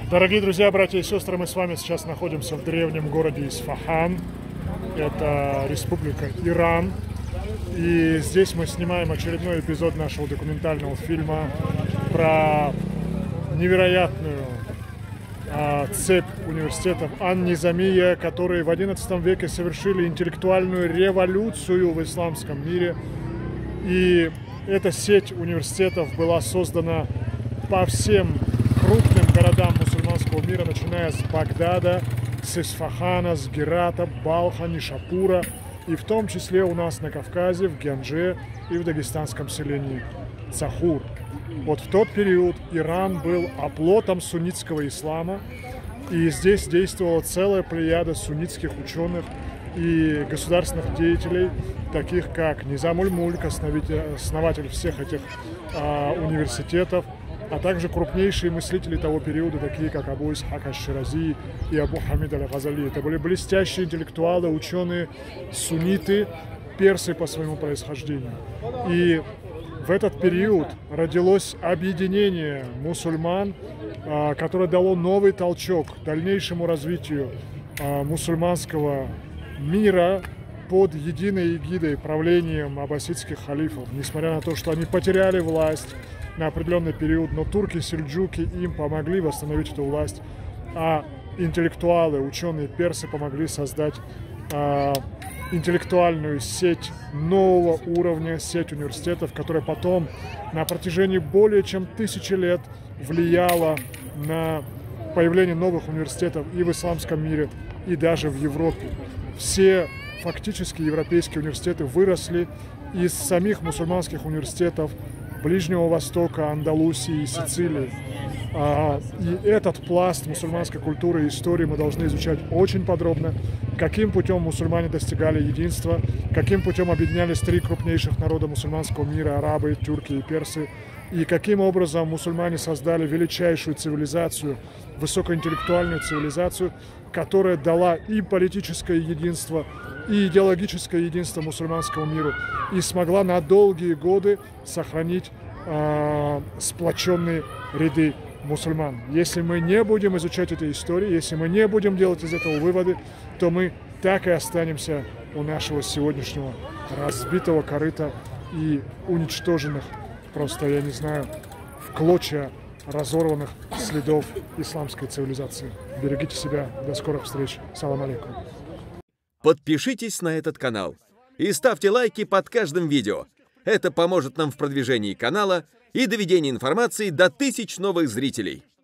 Дорогие друзья, братья и сестры, мы с вами сейчас находимся в древнем городе Исфахан. Это республика Иран. И здесь мы снимаем очередной эпизод нашего документального фильма про невероятную цепь университетов Ан-Низамия, которые в XI веке совершили интеллектуальную революцию в исламском мире. И эта сеть университетов была создана по всем крупным городам мусульманского мира, начиная с Багдада, с Исфахана, с Герата, Балха, Нишапура, и в том числе у нас на Кавказе, в Гянже и в дагестанском селении Цахур. Вот в тот период Иран был оплотом суннитского ислама, и здесь действовала целая плеяда суннитских ученых и государственных деятелей, таких как Низам уль-Мульк, основатель всех этих университетов, а также крупнейшие мыслители того периода, такие как Абу Исхак аш-Ширази и Абу Хамид аль-Газали. Это были блестящие интеллектуалы, ученые, сунниты, персы по своему происхождению. И в этот период родилось объединение мусульман, которое дало новый толчок дальнейшему развитию мусульманского мира под единой эгидой, правлением аббасидских халифов. Несмотря на то, что они потеряли власть на определенный период, но турки-сельджуки им помогли восстановить эту власть, а интеллектуалы, ученые персы помогли создать интеллектуальную сеть нового уровня, сеть университетов, которая потом на протяжении более чем 1000 лет влияла на появление новых университетов и в исламском мире, и даже в Европе. Все фактически европейские университеты выросли из самих мусульманских университетов Ближнего Востока, Андалусии и Сицилии. И этот пласт мусульманской культуры и истории мы должны изучать очень подробно. Каким путем мусульмане достигали единства, каким путем объединялись три крупнейших народа мусульманского мира – арабы, тюрки и персы, и каким образом мусульмане создали величайшую цивилизацию, высокоинтеллектуальную цивилизацию, которая дала и политическое единство, и идеологическое единство мусульманскому миру, и смогла на долгие годы сохранить сплоченные ряды мусульман. Если мы не будем изучать эти истории, если мы не будем делать из этого выводы, то мы так и останемся у нашего сегодняшнего разбитого корыта и уничтоженных, просто, я не знаю, в клочья разорванных следов исламской цивилизации. Берегите себя. До скорых встреч. Салам алейкум. Подпишитесь на этот канал и ставьте лайки под каждым видео. Это поможет нам в продвижении канала и доведении информации до 1000 новых зрителей.